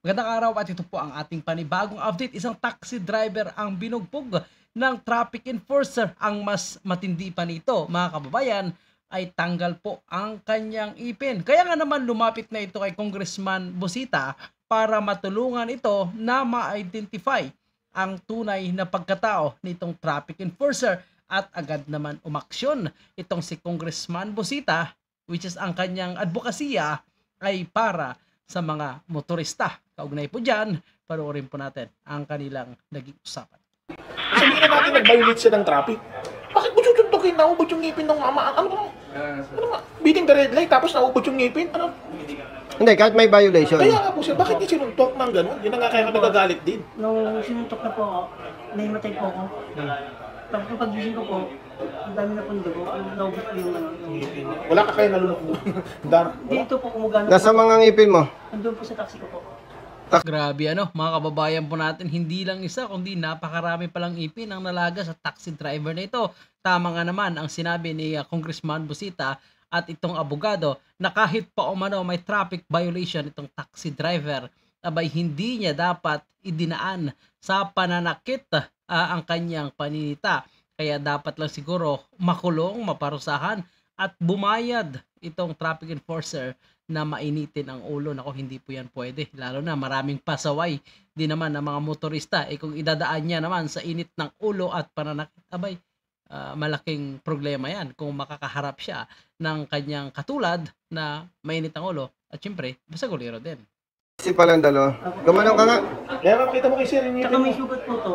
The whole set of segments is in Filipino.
Magandang araw at ito po ang ating panibagong update. Isang taxi driver ang binugbog ng traffic enforcer. Ang mas matindi pa nito, mga kababayan, ay tanggal po ang kanyang ipin. Kaya nga naman lumapit na ito kay Congressman Busita para matulungan ito na ma-identify ang tunay na pagkatao nitong traffic enforcer at agad naman umaksyon itong si Congressman Busita, which is ang kanyang advokasya ay para sa mga motorista. Kaugnay po dyan, panoorin po natin ang kanilang naging usapan. Kasi hindi na natin nag-violate siya ng traffic. Bakit mo tutuntukin? Naubod yung ngipin ng ama? Ano ba? Beating the red light tapos naubod yung ngipin? Ano? Hindi, kahit may violation. Kaya nga po siya, bakit niya sinuntok ng gano'n? Yun na nga kaya kami nagagalit din. Nung sinuntok na po ako, nahimatay po ako. Tapos nung pagising ko po, ang dami na pong dugo. Naubos po yung Ngipin. Wala ka kaya nalunok mo. Dar. Dito po kumugana Nasa po. mga ngipin mo. Nandun po sa taxi ko po. Grabe mga kababayan po natin, hindi lang isa kundi napakarami palang ipin ang nalaga sa taxi driver na ito. Tama nga naman ang sinabi ni Congressman Busita at itong abogado na kahit pa umano may traffic violation itong taxi driver, abay hindi niya dapat idinaan sa pananakit ang kanyang paninita. Kaya dapat lang siguro makulong, maparusahan at bumayad itong traffic enforcer na mainitin ang ulo. Nako, hindi po yan pwede. Lalo na maraming pasaway din naman ng mga motorista. Kung idadaan niya naman sa init ng ulo at pananakit, abay, malaking problema yan kung makakaharap siya ng kanyang katulad na mainit ang ulo at syempre, basagulero din. Si palang dalawa. Gumanong ka nga. Kaya makita mo kay Sir yung Tsaka ngipin may mo. sugat po to.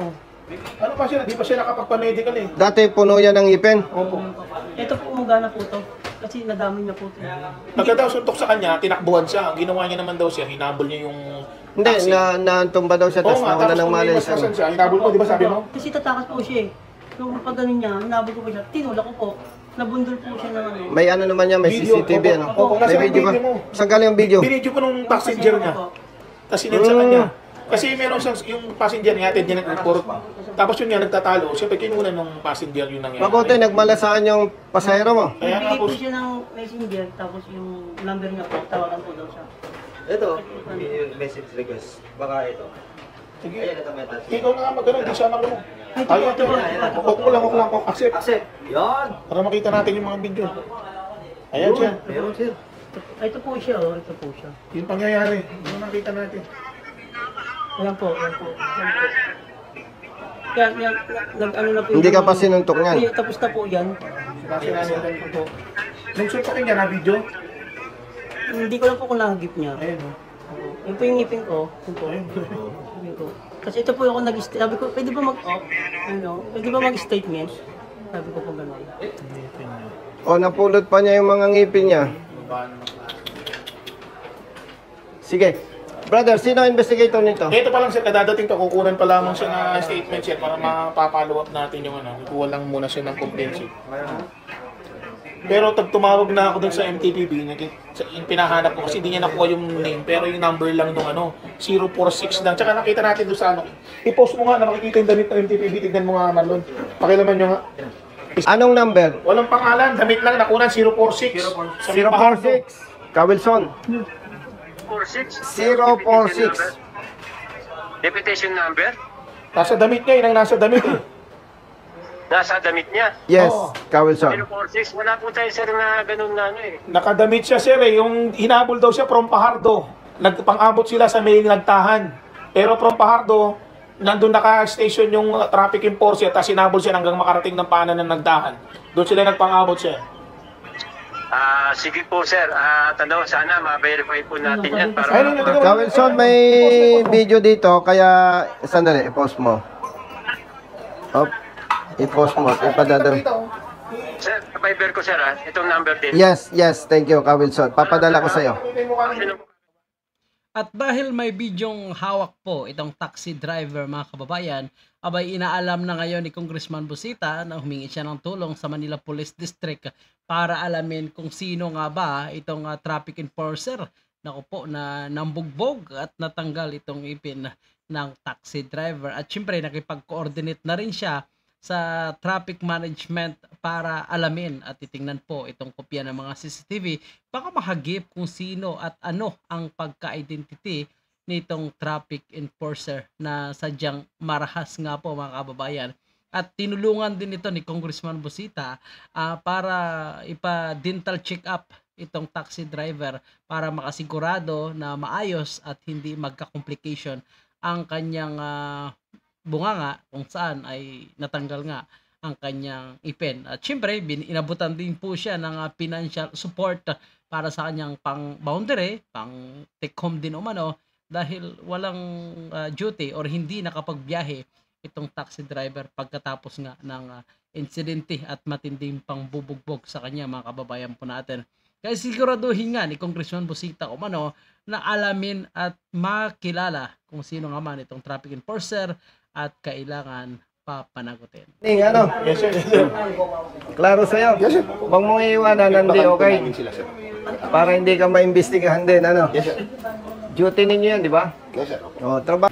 Ano pa siya? Di pa siya nakapagpa-medical eh. Dati puno yan ng ngipin. Opo. Ito po kumugana po to. Kasi nadami na po to. Pagka daw suntok sa kanya, tinakbuhan siya. Ang ginawa niya naman daw siya, hinabol niya yung Hindi, taxi. natumba daw siya, Oo tapos nga, nawala tapos ng kung may malay masmasan siya. siya, hinabol mo, di ba sabi mo? Kasi tatakas po siya eh. Nung pag ganun niya, hinabol ko po siya. Tinula ko po. Nabundol po siya ng ano. May ano naman yan, may Video, CCTV opo. ano. Opo, nasa May video ba? video mo. Saan galing ang video? Binidyo ko nung passenger niya. Tapos sinend sa kanya. Kasi meron siyang, yung passenger niya, atid niya nag-report. Tapos yun nga, nagtatalo. Siyempre, kinuha nung passenger yun nangyari. Mabuti, nagmalasaan yung pasahero mo. Kaya nga Bigay po, po siya ng messenger, tapos yung number niya po, tawagan po daw siya. Ito, message request. Baka ito. sige. Ayan, ito may touch. Ikaw na nga magano, di siya marunong. Ay, ito po, ito po. Huwag lang, accept. Accept. Yan. Para makita natin yung mga video. Ayan siya. Meron sir. Ito po siya, oh. Ito po siya. Yung pangyayari. Yung nakita natin. Ayan po, ayan po. Ayan po. Yan, nag-ano na po Hindi ka yung- pa sinuntok niyan. Hindi, tapos na po yan. Kasi natin po. Nung suntokin niya na video. Hindi ko lang po kung nakagip niya. Ayun o. Yun po yung ngipin ko. Yun po. Ngipin ko. Kasi ito po ako sabi ko, pwede ba pwede ba mag-statement? Sabi ko po gano'n. O, napulot pa niya yung mga ngipin niya. Sige. Brother, sino ang investigator nito? Ito pa lang sir, kadadating pa, kukunan pa lamang siya na statement sir para mapapollow up natin yung ano. Kukuha lang muna siya ng complaint sir. Pero pag tumawag na ako dun sa MTPB, yung pinahanap ko kasi hindi niya nakuha yung name, pero yung number lang nung ano, 046 lang. Tsaka nakita natin doon sa ano. I-post mo nga na makikita yung damit ng MTPB, tignan mo nga Marlon. Pakilaman nyo nga. Anong number? Walang pangalan, damit lang, nakunan 046. Sa may Pahardo. 046. Kawilson. 046. Deputation number? Nasa damit niya, yun ang nasa damit eh. Nasa damit niya. Yes, Oo. Kawilson. 046. Wala po tayo sir na ganun na ano eh. Nakadamit siya sir eh, yung hinabol daw siya from Pahardo. Nagpang-abot sila sa may nagtahan. Pero from Pahardo, nandun naka-station yung traffic enforcer, tapos hinabol siya hanggang makarating ng paanan ng nagtahan. Doon sila nagpang-abot siya. Sige po sir. Sana ma-verify po natin yan para Ayun, ayun, ayun. Kawilson, may video dito, kaya sandali, i-post mo. Op, i-post mo, ipadadala. Sir, Viber ko sir itong number din. Yes, thank you, Kawilson. Papadala ko sa'yo. At dahil may bidyong hawak po itong taxi driver mga kababayan, abay inaalam na ngayon ni Congressman Busita na humingi siya ng tulong sa Manila Police District para alamin kung sino nga ba itong traffic enforcer na nambugbog at natanggal itong ipin ng taxi driver. At syempre nakipag-coordinate na rin siya sa traffic management para alamin at titingnan po itong kopya ng mga CCTV baka mahagip kung sino at ano ang pagka-identity nitong traffic enforcer na sadyang marahas nga po mga kababayan. At tinulungan din ito ni Congressman Busita para ipa-dental check-up itong taxi driver para makasigurado na maayos at hindi magka-complication ang kanyang bunganga kung saan ay natanggal nga ang kanyang ipin. At syempre, inabutan din po siya ng financial support para sa kanyang pang-boundary, pang-take home din umano dahil walang duty or hindi nakapagbiyahe itong taxi driver pagkatapos nga ng insidente at matinding pangbubugbog sa kanya mga kababayan po natin. Kaya siguraduhin nga ni Congressman Busita umano na alamin at makilala kung sino nga man itong traffic enforcer at kailangan papanagutin. Ano? Yes, sir. Yes, sir. Klaro sa'yo? Yes, sir. Huwag mong iiwanan, hindi okay. Namin sila, sir. Para hindi ka maimbestigahan din, ano? Yes, sir. Duty ninyo yan, di ba? Yes, sir. O, trabaho.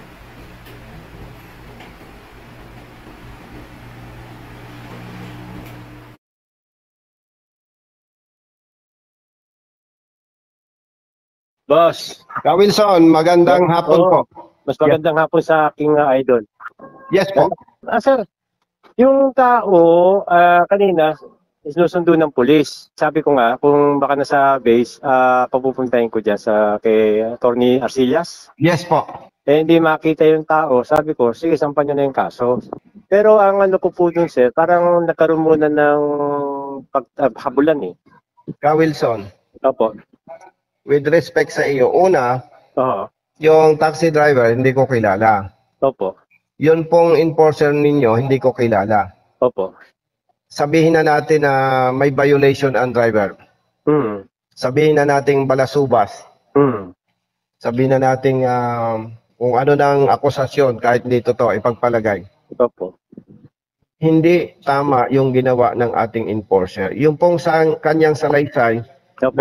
Boss, Ka Wilson, magandang hapon po. mas magandang hapon sa aking idol. Yes po. Sir, yung tao kanina sinusundo ng pulis. Sabi ko nga, kung baka nasa base, papupuntahin ko dyan kay Attorney Arcillas. Yes po. Hindi makita yung tao. Sabi ko, sige, sampan nyo na yung kaso. Pero ang ano ko po dun, sir, parang nagkaroon muna ng paghabulan eh. Ka Wilson, Opo. with respect sa iyo, una, Oo. yung taxi driver, hindi ko kilala. Opo. Yun pong enforcer ninyo, hindi ko kilala. Opo. Sabihin na natin na may violation ang driver. Hmm. Sabihin na natin balasubas. Hmm. Sabihin na natin kung ano ng akusasyon, kahit hindi totoo, ipagpalagay. Opo. Hindi tama yung ginawa ng ating enforcer. Yung pong kanyang salaysay Opo.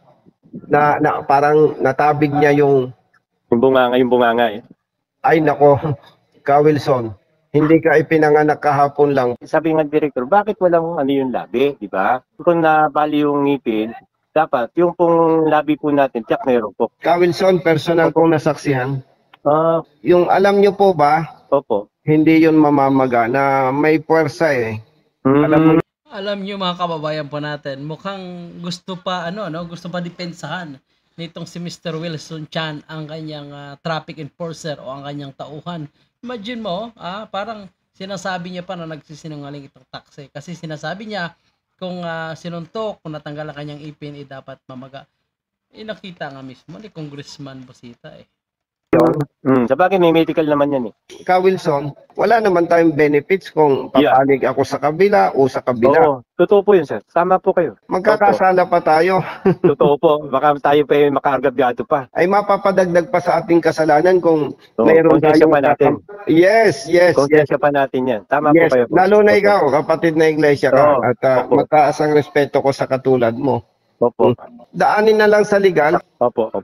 na parang natabig niya yung Yung bunganga eh. ay nako, Ka Wilson, hindi ka ipinanganak kahapon lang. Sabi ng director, bakit walang ano yung labi, di ba? Kung nabali yung ngipin, dapat yung pong labi po natin, tiyak meron po. Ka Wilson, personal kong nasaksihan. Yung alam nyo po ba, Opo. hindi yun mamamaga na may puwersa eh. Alam niyo mga kababayan po natin, mukhang gusto pa gusto pa depensahan nitong si Mr. Wilson Chan ang kanyang traffic enforcer o ang kanyang tauhan. Imagine mo, parang sinasabi niya pa na nagsisinungaling itong taxi kasi sinasabi niya kung sinuntok, kung natanggal ang kanyang ipin, dapat mamaga. Nakita nga mismo ni Congressman Busita eh. Sa bagay, may medical naman yan eh. Ka Wilson, wala naman tayong benefits kung papanig ako sa kabila o sa kabila. Oo, totoo po yun, sir. Tama po kayo. Magkakasala pa tayo. Totoo po. Baka tayo pa yung makaargabyado pa. Ay mapapadagdag pa sa ating kasalanan kung Oo, mayroon konsensya tayong pa natin. Yes. Konsensya pa natin yan. Tama Yes, po kayo po. lalo na ikaw, kapatid na iglesia ka, Oo, at opo. mataas ang respeto ko sa katulad mo. Opo. Daanin na lang sa legal. Opo.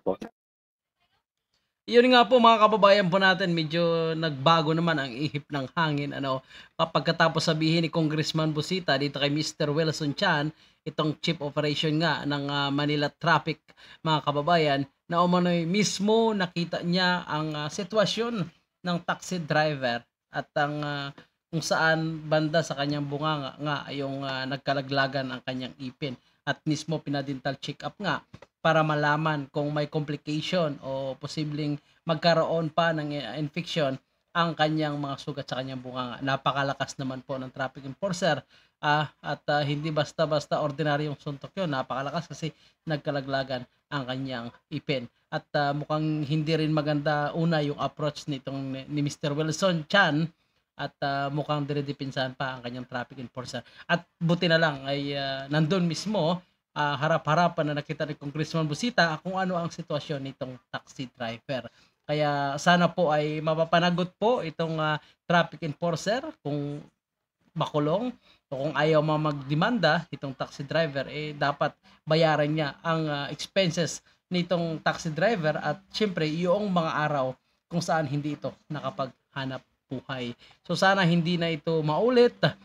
Yun nga po mga kababayan po natin, medyo nagbago naman ang ihip ng hangin pagkatapos sabihin ni Congressman Busita dito kay Mr. Wilson Chan, itong chief operation nga ng Manila Traffic mga kababayan, na umano'y mismo nakita niya ang sitwasyon ng taxi driver at ang kung saan banda sa kanyang bunganga nga yung nagkalaglagan ang kanyang ipin at mismo pinadental check up nga para malaman kung may complication o posibleng magkaroon pa ng infection ang kanyang mga sugat sa kanyang bunganga. Napakalakas naman po ng traffic enforcer at hindi basta-basta ordinaryong suntok yun. Napakalakas kasi nagkalaglagan ang kanyang ipin. At mukhang hindi rin maganda yung approach ni Mr. Wilson Chan at mukhang dinidipinsahan pa ang kanyang traffic enforcer. At buti na lang ay nandun mismo harap-harapan na nakita ni Congressman Busita kung ano ang sitwasyon nitong taxi driver. Kaya sana po ay mapapanagot po itong traffic enforcer kung makulong o kung ayaw magdemanda itong taxi driver, dapat bayaran niya ang expenses nitong taxi driver at syempre yung mga araw kung saan hindi ito nakapaghanap buhay. So sana hindi na ito maulit.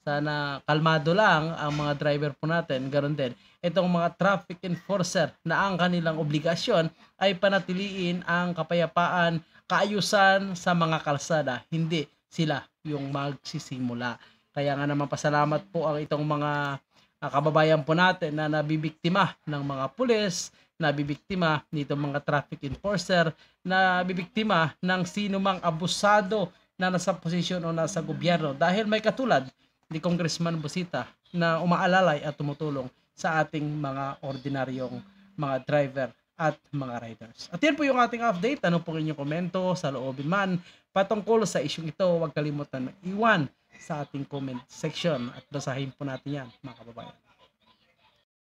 Sana kalmado lang ang mga driver po natin. Ganon din itong mga traffic enforcer na ang kanilang obligasyon ay panatiliin ang kapayapaan, kaayusan sa mga kalsada. Hindi sila yung magsisimula. Kaya nga naman pasalamat po ang itong mga kababayan po natin na nabibiktima ng mga pulis, nabibiktima nitong mga traffic enforcer, nabibiktima ng sino mang abusado na nasa posisyon o nasa gobyerno dahil may katulad ni Congressman Busita na umaalalay at tumutulong sa ating mga ordinaryong mga driver at mga riders. At yan po yung ating update. Ano po inyong komento sa loobin man patungkol sa isyong ito? Huwag kalimutan iwan sa ating comment section at basahin po natin yan, mga kababayan.